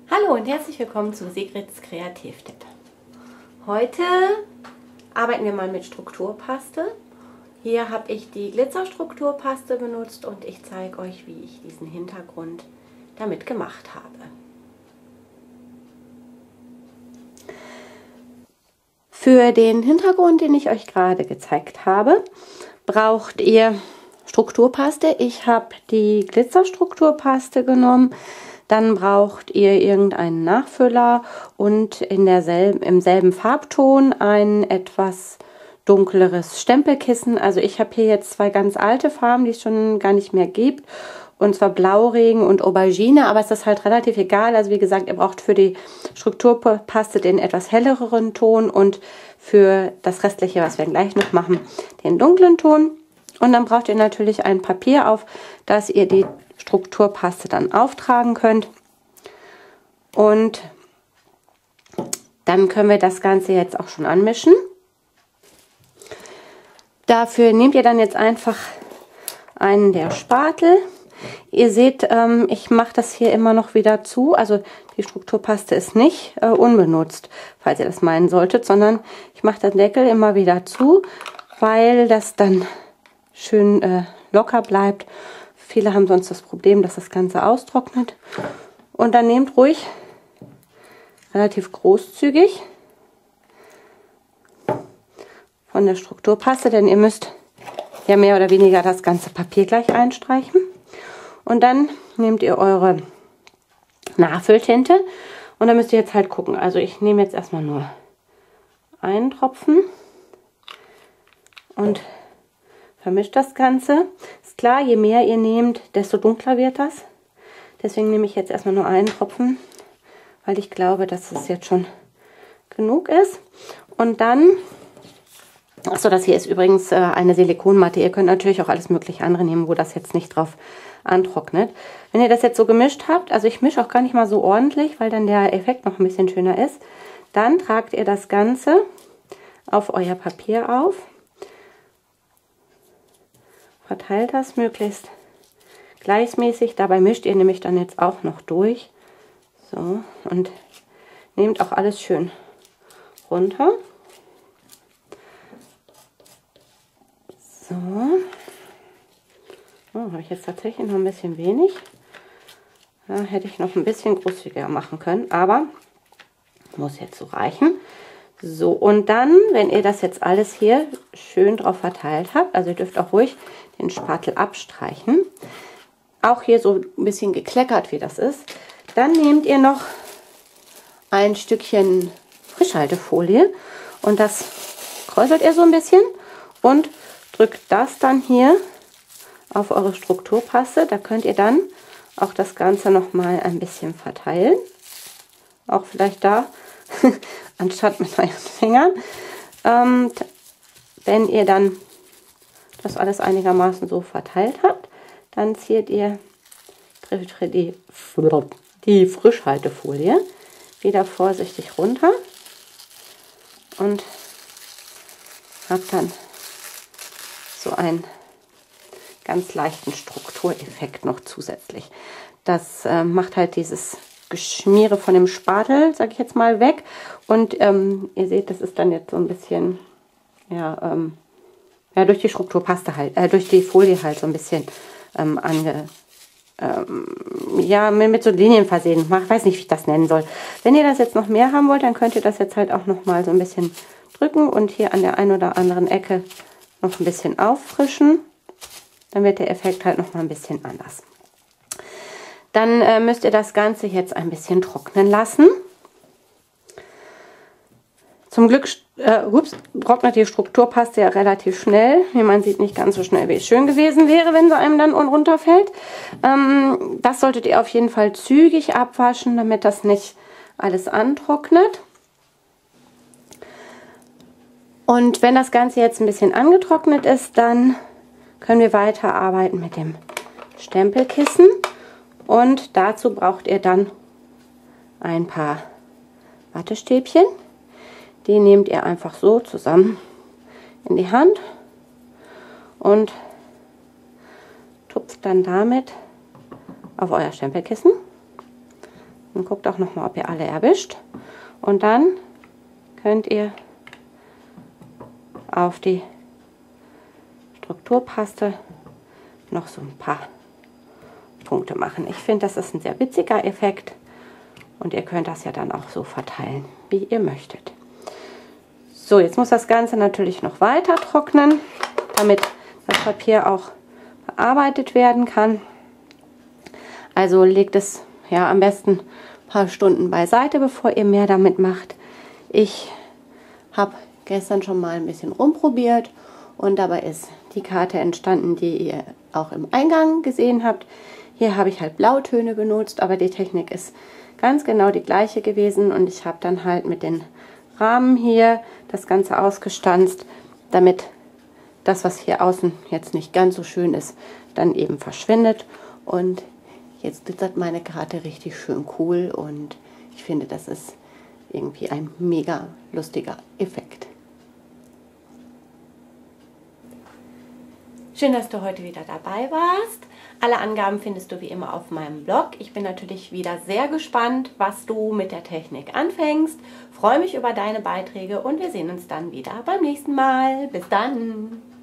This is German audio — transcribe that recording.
Hallo und herzlich willkommen zu Sigrids Kreativtipp. Heute arbeiten wir mal mit Strukturpaste. Hier habe ich die Glitzerstrukturpaste benutzt und ich zeige euch, wie ich diesen Hintergrund damit gemacht habe. Für den Hintergrund, den ich euch gerade gezeigt habe, braucht ihr Strukturpaste. Ich habe die Glitzerstrukturpaste genommen. Dann braucht ihr irgendeinen Nachfüller und im selben Farbton ein etwas dunkleres Stempelkissen. Also ich habe hier jetzt zwei ganz alte Farben, die es schon gar nicht mehr gibt. Und zwar Blauregen und Aubergine, aber es ist halt relativ egal. Also wie gesagt, ihr braucht für die Strukturpaste den etwas helleren Ton und für das restliche, was wir gleich noch machen, den dunklen Ton. Und dann braucht ihr natürlich ein Papier, auf das ihr die Strukturpaste dann auftragen könnt. Und dann können wir das Ganze jetzt auch schon anmischen. Dafür nehmt ihr dann jetzt einfach einen der Spatel. Ihr seht, ich mache das hier immer noch wieder zu. Also die Strukturpaste ist nicht unbenutzt, falls ihr das meinen solltet, sondern ich mache den Deckel immer wieder zu, weil das dann schön locker bleibt. Viele haben sonst das Problem, dass das Ganze austrocknet. Und dann nehmt ruhig relativ großzügig von der Strukturpaste, denn ihr müsst ja mehr oder weniger das ganze Papier gleich einstreichen. Und dann nehmt ihr eure Nachfülltinte und dann müsst ihr jetzt halt gucken. Also ich nehme jetzt erstmal nur einen Tropfen und vermischt das Ganze. Ist klar, je mehr ihr nehmt, desto dunkler wird das. Deswegen nehme ich jetzt erstmal nur einen Tropfen, weil ich glaube, dass es jetzt schon genug ist. Und dann, achso, das hier ist übrigens eine Silikonmatte. Ihr könnt natürlich auch alles mögliche andere nehmen, wo das jetzt nicht drauf antrocknet. Wenn ihr das jetzt so gemischt habt, also ich mische auch gar nicht mal so ordentlich, weil dann der Effekt noch ein bisschen schöner ist, dann tragt ihr das Ganze auf euer Papier auf. Verteilt das möglichst gleichmäßig. Dabei mischt ihr nämlich dann jetzt auch noch durch. So, und nehmt auch alles schön runter. So. Oh, habe ich jetzt tatsächlich noch ein bisschen wenig. Da hätte ich noch ein bisschen großzügiger machen können, aber muss jetzt so reichen. So, und dann, wenn ihr das jetzt alles hier schön drauf verteilt habt, also ihr dürft auch ruhig den Spatel abstreichen, auch hier so ein bisschen gekleckert, wie das ist, dann nehmt ihr noch ein Stückchen Frischhaltefolie und das kräuselt ihr so ein bisschen und drückt das dann hier auf eure Strukturpaste. Da könnt ihr dann auch das Ganze noch mal ein bisschen verteilen, auch vielleicht da anstatt mit euren Fingern. Wenn ihr dann das alles einigermaßen so verteilt habt, dann zieht ihr die Frischhaltefolie wieder vorsichtig runter und habt dann so einen ganz leichten Struktureffekt noch zusätzlich. Das macht halt dieses Geschmiere von dem Spatel, sage ich jetzt mal, weg. Und ihr seht, das ist dann jetzt so ein bisschen, ja, durch die Strukturpaste halt, durch die Folie halt so ein bisschen ja, mit so Linien versehen. Ich weiß nicht, wie ich das nennen soll. Wenn ihr das jetzt noch mehr haben wollt, dann könnt ihr das jetzt halt auch noch mal so ein bisschen drücken und hier an der einen oder anderen Ecke noch ein bisschen auffrischen. Dann wird der Effekt halt noch mal ein bisschen anders. Dann müsst ihr das Ganze jetzt ein bisschen trocknen lassen. Zum Glück trocknet die Strukturpaste ja relativ schnell. Wie man sieht, nicht ganz so schnell, wie es schön gewesen wäre, wenn sie einem dann runterfällt. Das solltet ihr auf jeden Fall zügig abwaschen, damit das nicht alles antrocknet. Und wenn das Ganze jetzt ein bisschen angetrocknet ist, dann können wir weiterarbeiten mit dem Stempelkissen. Und dazu braucht ihr dann ein paar Wattestäbchen. Die nehmt ihr einfach so zusammen in die Hand und tupft dann damit auf euer Stempelkissen. Und guckt auch nochmal, ob ihr alle erwischt. Und dann könnt ihr auf die Strukturpaste noch so ein paar Punkte machen. Ich finde, das ist ein sehr witziger Effekt und ihr könnt das ja dann auch so verteilen, wie ihr möchtet. So, jetzt muss das Ganze natürlich noch weiter trocknen, damit das Papier auch bearbeitet werden kann. Also legt es ja am besten ein paar Stunden beiseite, bevor ihr mehr damit macht. Ich habe gestern schon mal ein bisschen rumprobiert und dabei ist die Karte entstanden, die ihr auch im Eingang gesehen habt. Hier habe ich halt Blautöne benutzt, aber die Technik ist ganz genau die gleiche gewesen und ich habe dann halt mit den Rahmen hier das Ganze ausgestanzt, damit das, was hier außen jetzt nicht ganz so schön ist, dann eben verschwindet. Und jetzt glitzert meine Karte richtig schön cool und ich finde, das ist irgendwie ein mega lustiger Effekt. Schön, dass du heute wieder dabei warst. Alle Angaben findest du wie immer auf meinem Blog. Ich bin natürlich wieder sehr gespannt, was du mit der Technik anfängst. Freue mich über deine Beiträge und wir sehen uns dann wieder beim nächsten Mal. Bis dann!